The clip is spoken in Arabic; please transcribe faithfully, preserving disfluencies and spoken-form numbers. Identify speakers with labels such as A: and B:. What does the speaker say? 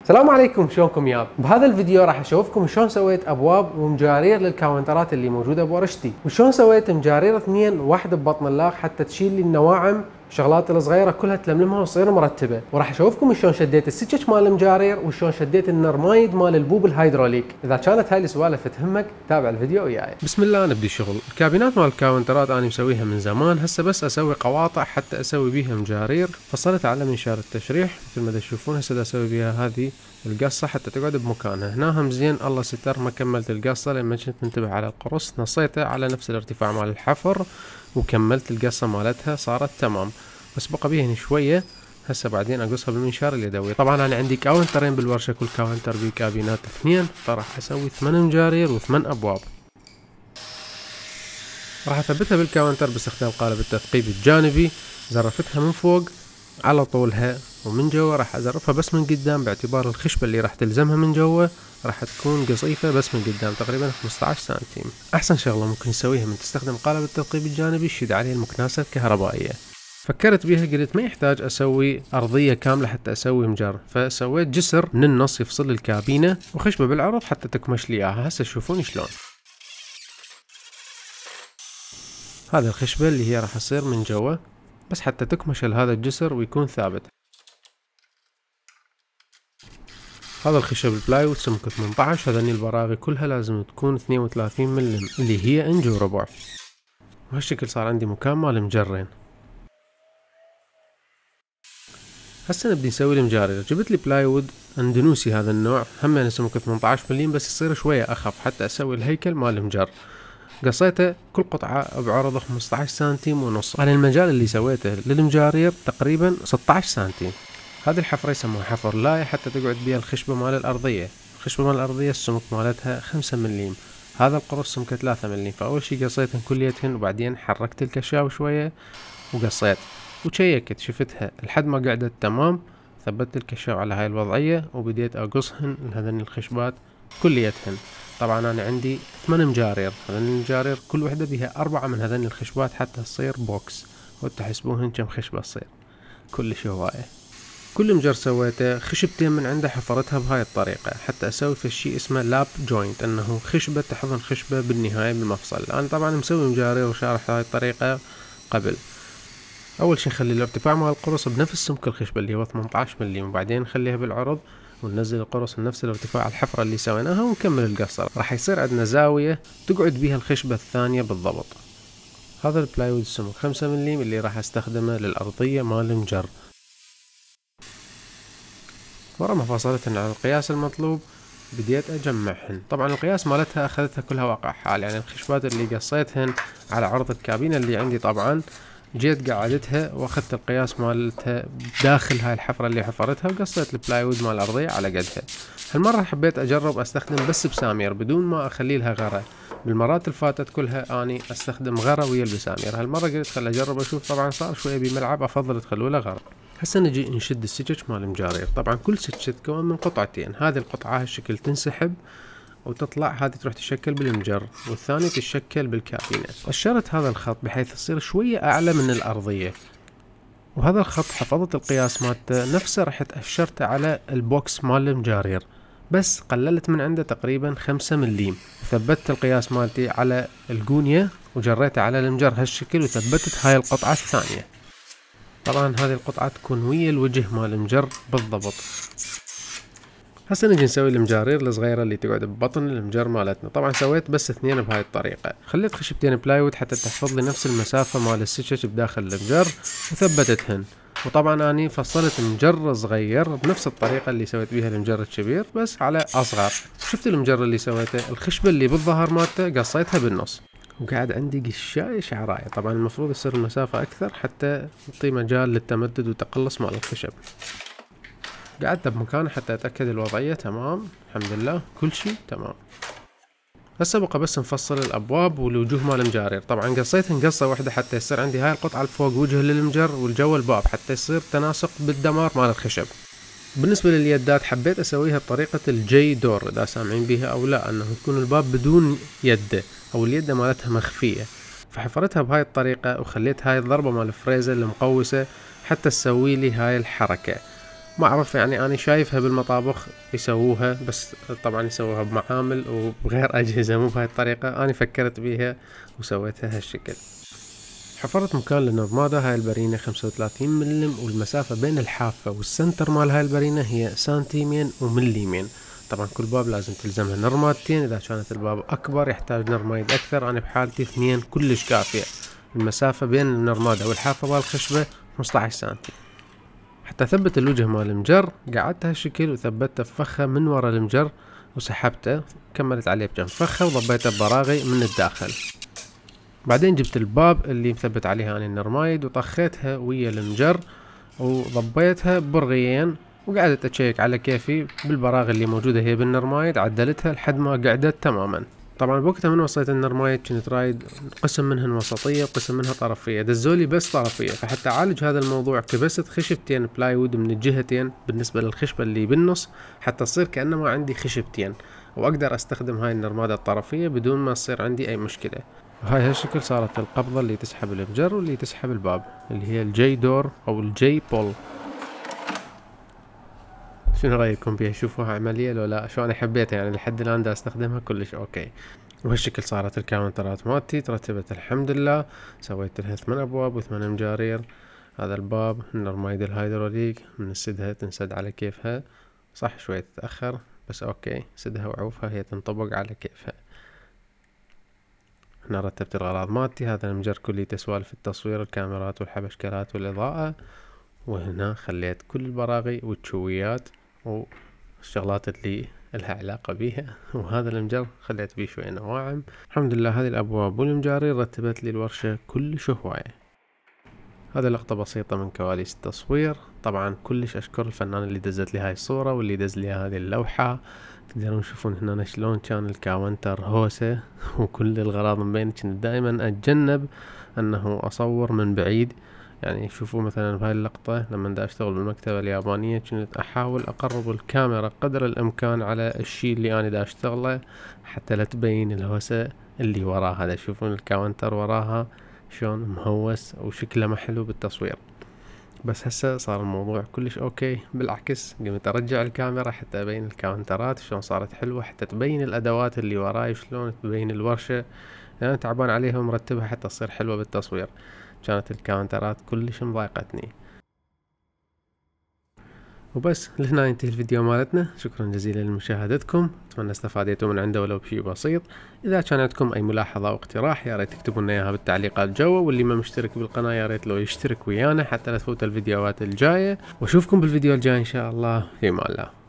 A: السلام عليكم، شلونكم ياب؟ بهذا الفيديو راح اشوفكم شلون سويت ابواب ومجارير للكاونترات اللي موجوده بورشتي، وشلون سويت مجارير اثنين، واحده ببطن اللاخ حتى تشيل لي النواعم الشغلات الصغيره كلها تلملمها وتصير مرتبه، وراح اشوفكم شلون شديت السكك مال المجارير وشلون شديت النرمايد مال البوب الهيدروليك. اذا كانت هاي السوالف تهمك تابع الفيديو وياي. بسم الله نبدي شغل. الكابينات مال الكاونترات انا مسويها من زمان، هسه بس اسوي قواطع حتى اسوي بيها مجارير. فصلت على منشار التشريح مثل ما تشوفون، هسه اسوي بيها هذه القصه حتى تقعد بمكانها. هنا هم زين الله ستر ما كملت القصه لما كنت منتبه على القرص، نصيته على نفس الارتفاع مال الحفر وكملت القصه مالتها صارت تمام، بس بقى بيها شويه. هسه بعدين اقصها بالمنشار اليدوي. طبعا انا عندي كاونترين بالورشه، كل كاونتر بيه كابينات اثنين، فراح اسوي ثمان مجارير وثمان ابواب. راح اثبتها بالكاونتر باستخدام قالب التثقيب الجانبي، زرفتها من فوق على طولها، ومن جوا راح ازرفها بس من قدام، باعتبار الخشبه اللي راح تلزمها من جوا راح تكون قصيفه بس من قدام تقريبا خمسة عشر سنتيم. احسن شغله ممكن تسويها من تستخدم قالب التثقيب الجانبي، شيد عليه المكناسه الكهربائيه. فكرت بيها قلت ما يحتاج اسوي ارضيه كامله حتى اسوي مجر، فسويت جسر من النص يفصل الكابينه وخشبه بالعرض حتى تكمش لي اياها. هسه تشوفون شلون هذا الخشبه اللي هي راح تصير من جوا بس حتى تكمش لهذا الجسر ويكون ثابت. هذا الخشب البلايوود سمكه ثمانية عشر، هذني البراغي كلها لازم تكون اثنين وثلاثين ملم اللي هي انج وربع. وهالشكل صار عندي مكان مال مجرين. هسه نبدي نسوي المجارير. جبت لي بلايوود اندونوسي هذا النوع، هم يعني سمكه ثمانية عشر ملم بس يصير شويه اخف حتى اسوي الهيكل مال المجر. قصيته كل قطعه بعرض خمسة عشر سنتيم ونص. انا المجال اللي سويته للمجارير تقريبا ستة عشر سنتيم. هذه الحفره يسموها حفر لاي حتى تقعد بيها الخشبه مال الارضيه. الخشبه مال الارضيه السمك مالتها خمسة ملم، هذا القرص سمكه ثلاثة ملم. فاول شي قصيتهن كليتهن وبعدين حركت الكشاف شويه وقصيت وشيكت شفتها لحد ما قعدت تمام. ثبت الكشاف على هاي الوضعيه وبديت اقصهن لهذين الخشبات كليتهن. طبعا انا عندي ثمان مجارير، هذين المجارير كل وحده بها اربعه من هذين الخشبات حتى تصير بوكس، وتحسبوهن كم خشبه تصير. كلش هوايه. كل مجر سويته خشبتين من عنده حفرتها بهاي الطريقه حتى اسوي في شيء اسمه لاب جوينت، انه خشبه تحضن خشبه بالنهايه بالمفصل. انا طبعا مسوي مجارير وشارح هاي الطريقه قبل. اول شي نخلي الارتفاع مال القرص بنفس سمك الخشبه اللي هو ثمانية عشر ملم، وبعدين نخليها بالعرض وننزل القرص بنفس الارتفاع على الحفره اللي سويناها ونكمل القصه. راح يصير عندنا زاويه تقعد بيها الخشبه الثانيه بالضبط. هذا البلايوود سمك خمسة ملم اللي راح استخدمه للارضيه مال المجر. ورا ما فصلتهن عن القياس المطلوب بديت اجمعهن. طبعا القياس مالتها اخذتها كلها واقع حال، يعني الخشبات اللي قصيتهن على عرض الكابينه اللي عندي طبعا جيت قعدتها واخذت القياس مالتها داخل هاي الحفره اللي حفرتها، وقصيت البلايوود مال الارضيه على قدها. هالمره حبيت اجرب استخدم بس بسامير بدون ما اخلي لها غره. بالمرات الفاتت كلها اني استخدم غره ويا البسامير، هالمره قلت خل اجرب اشوف. طبعا صار شويه بملعب افضل تخلوا له غره. هسه نجي نشد السكك مال المجارير. طبعا كل سكه تتكون من قطعتين، هذه القطعه هالشكل تنسحب وتطلع، هذه تروح تشكل بالمجر والثانية تشكل بالكابينة. قشرت هذا الخط بحيث يصير شوية أعلى من الأرضية، وهذا الخط حفظت القياس مالته نفسه رحت أشرته على البوكس مال المجارير، بس قللت من عنده تقريبا خمسة ملم. ثبتت القياس مالتي على الجونية وجريته على المجر هالشكل، وثبتت هاي القطعة الثانية. طبعا هذه القطعة تكون ويا الوجه مال المجر بالضبط. هسه نجي نسوي المجارير الصغيره اللي تقعد ببطن المجر مالتنا. طبعا سويت بس اثنين بهاي الطريقه، خليت خشبتين بلايوود حتى تحفظ لي نفس المسافه مال السكك بداخل المجر وثبتتهن. وطبعا اني فصلت مجر صغير بنفس الطريقه اللي سويت بيها المجر الكبير بس على اصغر. شفت المجر اللي سويته، الخشبه اللي بالظهر مالته قصيتها بالنص، وقاعد عندي قشاي شعرايه. طبعا المفروض يصير المسافه اكثر حتى يعطي مجال للتمدد وتقلص مال الخشب. قعدت بمكانه حتى اتاكد الوضعيه تمام، الحمد لله كل شيء تمام. هسه بقى بس نفصل الابواب والوجوه مال المجارير. طبعا قصيتهن قصه واحده حتى يصير عندي هاي القطعه الفوق وجه للمجر والجو الباب حتى يصير تناسق بالدمار مال الخشب. بالنسبه لليدات حبيت اسويها بطريقه الجي دور، اذا سامعين بيها او لا، انه تكون الباب بدون يده او اليده مالتها مخفيه. فحفرتها بهاي الطريقه وخليت هاي الضربه مال الفريزر المقوسه حتى تسوي لي هاي الحركه. ما اعرف يعني انا شايفها بالمطابخ يسووها، بس طبعا يسووها بمعامل وبغير اجهزة مو بهاي الطريقة. انا فكرت بيها وسويتها هالشكل. حفرت مكان للنرمادة هاي البرينة خمسة وثلاثين ملم، والمسافة بين الحافة والسنتر مال هاي البرينة هي سنتيمين ومليمين. طبعا كل باب لازم تلزمها نرمادتين، اذا كانت الباب اكبر يحتاج نرمايد اكثر، انا بحالتي اثنين كلش كافية. المسافة بين النرمادة والحافة والخشبة خمسة عشر سنتي. حتى اثبت الوجه مال المجر قعدت هالشكل وثبته بفخة من ورا المجر وسحبته، كملت عليه بجنب فخة وضبيته ببراغي من الداخل. بعدين جبت الباب اللي مثبت عليها أنا النرمايد وطخيتها ويا المجر وضبيتها برغيين، وقعدت اشيك على كيفي بالبراغي اللي موجودة هي بالنرمايد، عدلتها لحد ما قعدت تماما. طبعا بوقتها من وصلت النرمايد كنت رايد قسم منهن وسطية وقسم منها طرفية، دزولي بس طرفية، فحتى اعالج هذا الموضوع كبست خشبتين بلايوود من الجهتين بالنسبة للخشبة اللي بالنص، حتى تصير كأنما عندي خشبتين واقدر استخدم هاي النرمادة الطرفية بدون ما تصير عندي اي مشكلة. هاي هالشكل صارت القبضة اللي تسحب المجر واللي تسحب الباب، اللي هي الجي دور او الجي بول. شنو رايكم بيها؟ شوفوها عملية لو لا؟ شو انا حبيتها يعني لحد الان دا استخدمها كلش اوكي. وهالشكل صارت الكاونترات مالتي، ترتبت الحمد لله. سويت لها ثمان ابواب وثمان مجارير. هذا الباب النرمايد الهيدروليك من السدها تنسد على كيفها، صح شوية تتأخر بس اوكي، سدها وعوفها هي تنطبق على كيفها. هنا رتبت الأغراض مالتي، هذا المجر كلي سوالف التصوير، الكاميرات والحبشكلات والإضاءة. وهنا خليت كل البراغي والتشويات والشغلات اللي لها علاقة بيها. وهذا المجر خليت بيه شوية نواعم. الحمد لله هذه الأبواب والمجاري رتبت لي الورشة كلش هواية. هذه لقطة بسيطة من كواليس التصوير. طبعا كلش أشكر الفنان اللي دزت لي هاي الصورة واللي دز لي هذه اللوحة. تقدرون تشوفون هنا شلون كان الكاونتر هوسة وكل الغراض من بين. كنت دائما اتجنب انه اصور من بعيد، يعني شوفوا مثلا بهاي اللقطة لما دا اشتغل بالمكتبة اليابانية كنت احاول اقرب الكاميرا قدر الامكان على الشي اللي انا دا اشتغله حتى لا تبين الهوسة اللي وراها. هذا شوفون الكاونتر وراها شلون مهوس وشكله محلو بالتصوير. بس هسه صار الموضوع كلش اوكي، بالعكس قمت ارجع الكاميرا حتى ابين الكاونترات شلون صارت حلوة، حتى تبين الادوات اللي وراي شلون تبين الورشة، لان يعني تعبان عليها ومرتبها حتى تصير حلوة بالتصوير. كانت الكاونترات كلش مضايقتني. وبس لهنا ينتهي الفيديو مالتنا. شكرا جزيلا لمشاهدتكم، اتمنى استفاديتوا من عنده ولو بشيء بسيط. اذا كان عندكم اي ملاحظة او اقتراح يا ريت تكتبوا لنا اياها بالتعليقات جوا، واللي ما مشترك بالقناة يا ريت لو يشترك ويانا حتى لا تفوت الفيديوهات الجاية. واشوفكم بالفيديو الجاي ان شاء الله. في امان الله.